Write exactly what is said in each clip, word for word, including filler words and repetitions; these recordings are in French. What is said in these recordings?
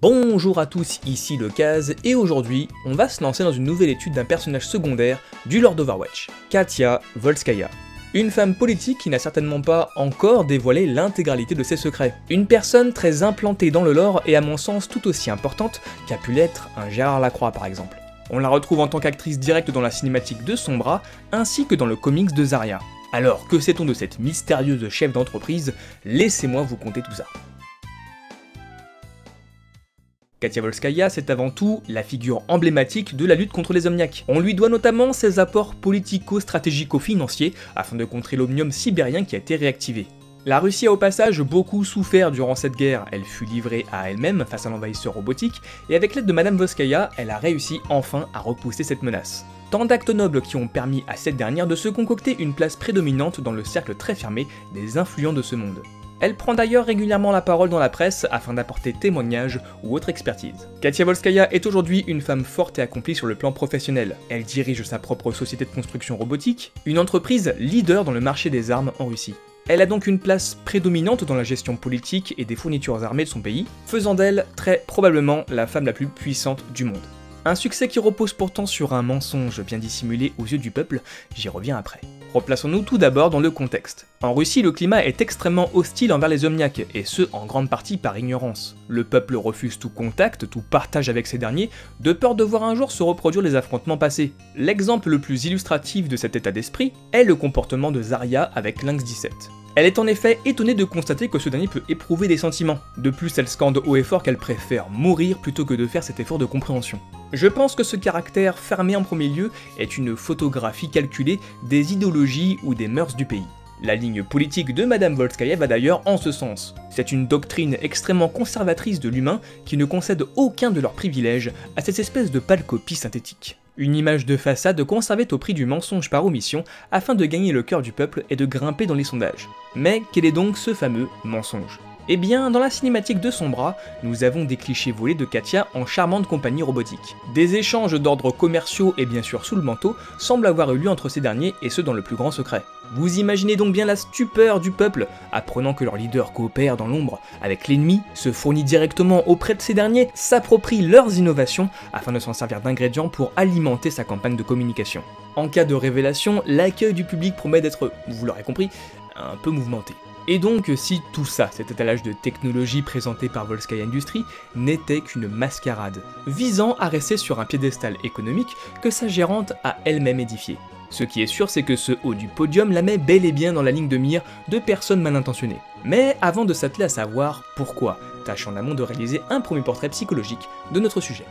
Bonjour à tous, ici le Kaz, et aujourd'hui, on va se lancer dans une nouvelle étude d'un personnage secondaire du lore d'Overwatch, Katia Volskaya. Une femme politique qui n'a certainement pas encore dévoilé l'intégralité de ses secrets. Une personne très implantée dans le lore et à mon sens tout aussi importante qu'a pu l'être un Gérard Lacroix par exemple. On la retrouve en tant qu'actrice directe dans la cinématique de Sombra, ainsi que dans le comics de Zarya. Alors que sait-on de cette mystérieuse chef d'entreprise? Laissez-moi vous conter tout ça. Katia Volskaya, c'est avant tout la figure emblématique de la lutte contre les Omniacs. On lui doit notamment ses apports politico-stratégico-financiers afin de contrer l'omnium sibérien qui a été réactivé. La Russie a au passage beaucoup souffert durant cette guerre, elle fut livrée à elle-même face à l'envahisseur robotique, et avec l'aide de Madame Volskaya, elle a réussi enfin à repousser cette menace. Tant d'actes nobles qui ont permis à cette dernière de se concocter une place prédominante dans le cercle très fermé des influents de ce monde. Elle prend d'ailleurs régulièrement la parole dans la presse afin d'apporter témoignages ou autre expertise. Katia Volskaya est aujourd'hui une femme forte et accomplie sur le plan professionnel. Elle dirige sa propre société de construction robotique, une entreprise leader dans le marché des armes en Russie. Elle a donc une place prédominante dans la gestion politique et des fournitures armées de son pays, faisant d'elle très probablement la femme la plus puissante du monde. Un succès qui repose pourtant sur un mensonge bien dissimulé aux yeux du peuple, j'y reviens après. Replaçons-nous tout d'abord dans le contexte. En Russie, le climat est extrêmement hostile envers les Omniacs, et ce en grande partie par ignorance. Le peuple refuse tout contact, tout partage avec ces derniers, de peur de voir un jour se reproduire les affrontements passés. L'exemple le plus illustratif de cet état d'esprit est le comportement de Zarya avec Lynx dix-sept. Elle est en effet étonnée de constater que ce dernier peut éprouver des sentiments. De plus, elle scande haut et fort qu'elle préfère mourir plutôt que de faire cet effort de compréhension. Je pense que ce caractère fermé en premier lieu est une photographie calculée des idéologies ou des mœurs du pays. La ligne politique de Madame Volskaya va d'ailleurs en ce sens. C'est une doctrine extrêmement conservatrice de l'humain qui ne concède aucun de leurs privilèges à cette espèce de pâle copie synthétique. Une image de façade conservée au prix du mensonge par omission afin de gagner le cœur du peuple et de grimper dans les sondages. Mais quel est donc ce fameux mensonge ? Eh bien, dans la cinématique de Sombra, nous avons des clichés volés de Katia en charmante compagnie robotique. Des échanges d'ordre commerciaux et bien sûr sous le manteau semblent avoir eu lieu entre ces derniers et ce dans le plus grand secret. Vous imaginez donc bien la stupeur du peuple, apprenant que leur leader coopère dans l'ombre avec l'ennemi, se fournit directement auprès de ces derniers, s'approprie leurs innovations afin de s'en servir d'ingrédients pour alimenter sa campagne de communication. En cas de révélation, l'accueil du public promet d'être, vous l'aurez compris, un peu mouvementé. Et donc, si tout ça, cet étalage de technologie présenté par Volskaya Industries, n'était qu'une mascarade, visant à rester sur un piédestal économique que sa gérante a elle-même édifié. Ce qui est sûr, c'est que ce haut du podium la met bel et bien dans la ligne de mire de personnes mal intentionnées. Mais avant de s'atteler à savoir pourquoi, tâche en amont de réaliser un premier portrait psychologique de notre sujet.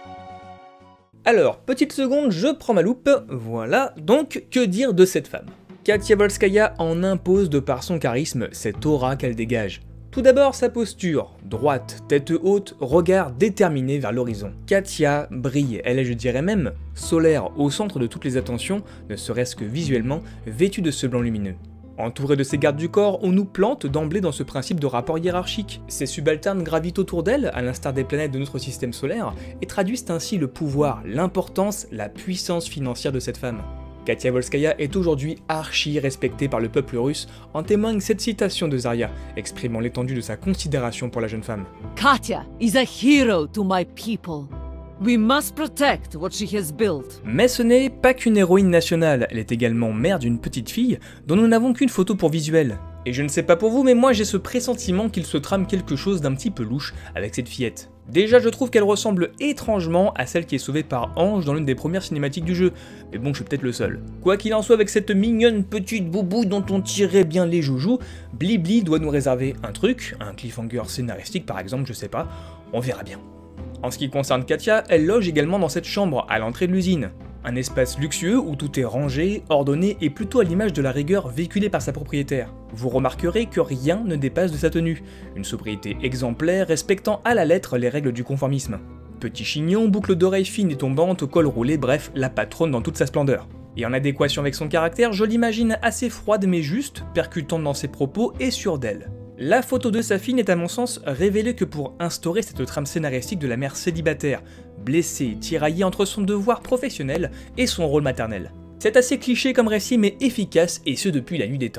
Alors, petite seconde, je prends ma loupe, voilà, donc que dire de cette femme ? Katia Volskaya en impose de par son charisme, cette aura qu'elle dégage. Tout d'abord sa posture, droite, tête haute, regard déterminé vers l'horizon. Katia brille, elle est je dirais même solaire, au centre de toutes les attentions, ne serait-ce que visuellement, vêtue de ce blanc lumineux. Entourée de ses gardes du corps, on nous plante d'emblée dans ce principe de rapport hiérarchique. Ses subalternes gravitent autour d'elle, à l'instar des planètes de notre système solaire, et traduisent ainsi le pouvoir, l'importance, la puissance financière de cette femme. Katia Volskaya est aujourd'hui archi respectée par le peuple russe, en témoigne cette citation de Zarya, exprimant l'étendue de sa considération pour la jeune femme. Katia is a hero to my people. We must protect what she has built. Mais ce n'est pas qu'une héroïne nationale, elle est également mère d'une petite fille dont nous n'avons qu'une photo pour visuel. Et je ne sais pas pour vous, mais moi j'ai ce pressentiment qu'il se trame quelque chose d'un petit peu louche avec cette fillette. Déjà je trouve qu'elle ressemble étrangement à celle qui est sauvée par Ange dans l'une des premières cinématiques du jeu, mais bon je suis peut-être le seul. Quoi qu'il en soit, avec cette mignonne petite boubou dont on tirait bien les joujoux, Blibli doit nous réserver un truc, un cliffhanger scénaristique par exemple, je sais pas, on verra bien. En ce qui concerne Katia, elle loge également dans cette chambre à l'entrée de l'usine. Un espace luxueux où tout est rangé, ordonné et plutôt à l'image de la rigueur véhiculée par sa propriétaire. Vous remarquerez que rien ne dépasse de sa tenue, une sobriété exemplaire respectant à la lettre les règles du conformisme. Petit chignon, boucle d'oreilles fines et tombantes, col roulé, bref, la patronne dans toute sa splendeur. Et en adéquation avec son caractère, je l'imagine assez froide mais juste, percutante dans ses propos et sûre d'elle. La photo de sa fille n'est à mon sens révélée que pour instaurer cette trame scénaristique de la mère célibataire, blessée, tiraillée entre son devoir professionnel et son rôle maternel. C'est assez cliché comme récit mais efficace et ce depuis la nuit des temps.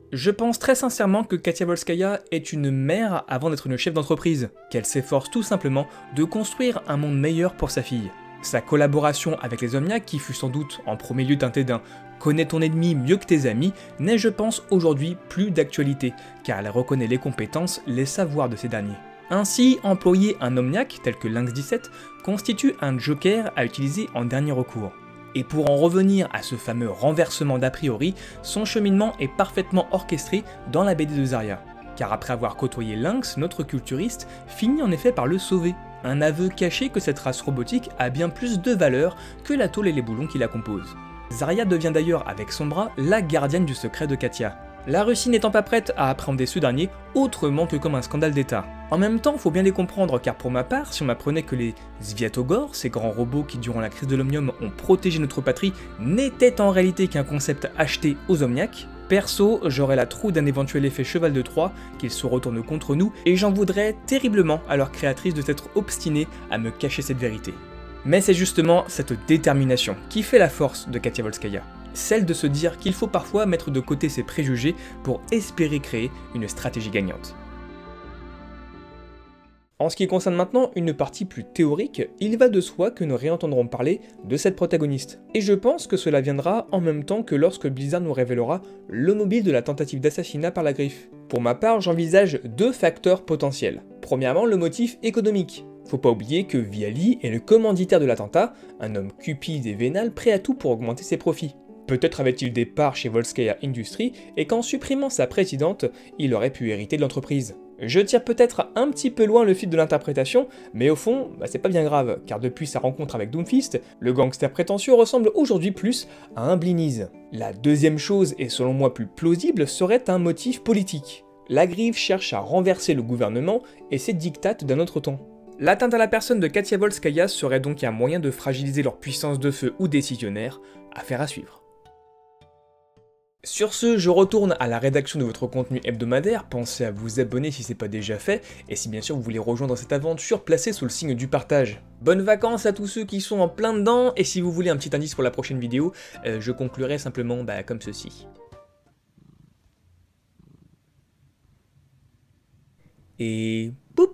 Je pense très sincèrement que Katia Volskaya est une mère avant d'être une chef d'entreprise, qu'elle s'efforce tout simplement de construire un monde meilleur pour sa fille. Sa collaboration avec les Omniacs, qui fut sans doute en premier lieu teintée d'un « connais ton ennemi mieux que tes amis », n'est je pense aujourd'hui plus d'actualité, car elle reconnaît les compétences, les savoirs de ces derniers. Ainsi, employer un Omniac tel que Lynx dix-sept constitue un joker à utiliser en dernier recours. Et pour en revenir à ce fameux renversement d'a priori, son cheminement est parfaitement orchestré dans la B D de Zarya. Car après avoir côtoyé Lynx, notre culturiste finit en effet par le sauver. Un aveu caché que cette race robotique a bien plus de valeur que la tôle et les boulons qui la composent. Zarya devient d'ailleurs avec son bras la gardienne du secret de Katia. La Russie n'étant pas prête à appréhender ce dernier autrement que comme un scandale d'État. En même temps, faut bien les comprendre, car pour ma part, si on m'apprenait que les Sviatogor, ces grands robots qui durant la crise de l'Omnium ont protégé notre patrie, n'étaient en réalité qu'un concept acheté aux Omniacs, perso, j'aurais la trouille d'un éventuel effet cheval de Troie, qu'ils se retournent contre nous, et j'en voudrais terriblement à leur créatrice de s'être obstinée à me cacher cette vérité. Mais c'est justement cette détermination qui fait la force de Katia Volskaya. Celle de se dire qu'il faut parfois mettre de côté ses préjugés pour espérer créer une stratégie gagnante. En ce qui concerne maintenant une partie plus théorique, il va de soi que nous réentendrons parler de cette protagoniste. Et je pense que cela viendra en même temps que lorsque Blizzard nous révélera le mobile de la tentative d'assassinat par la Griffe. Pour ma part, j'envisage deux facteurs potentiels. Premièrement, le motif économique. Faut pas oublier que Viali est le commanditaire de l'attentat, un homme cupide et vénal prêt à tout pour augmenter ses profits. Peut-être avait-il des parts chez Volskaya Industries et qu'en supprimant sa présidente, il aurait pu hériter de l'entreprise. Je tire peut-être un petit peu loin le fil de l'interprétation, mais au fond, bah c'est pas bien grave, car depuis sa rencontre avec Doomfist, le gangster prétentieux ressemble aujourd'hui plus à un Bliniz. La deuxième chose, et selon moi plus plausible, serait un motif politique. La Griffe cherche à renverser le gouvernement et ses dictates d'un autre temps. L'atteinte à la personne de Katia Volskaya serait donc un moyen de fragiliser leur puissance de feu ou décisionnaire, affaire à suivre. Sur ce, je retourne à la rédaction de votre contenu hebdomadaire, pensez à vous abonner si c'est pas déjà fait, et si bien sûr vous voulez rejoindre cette aventure, placée sous le signe du partage. Bonnes vacances à tous ceux qui sont en plein dedans, et si vous voulez un petit indice pour la prochaine vidéo, euh, je conclurai simplement bah, comme ceci. Et boum!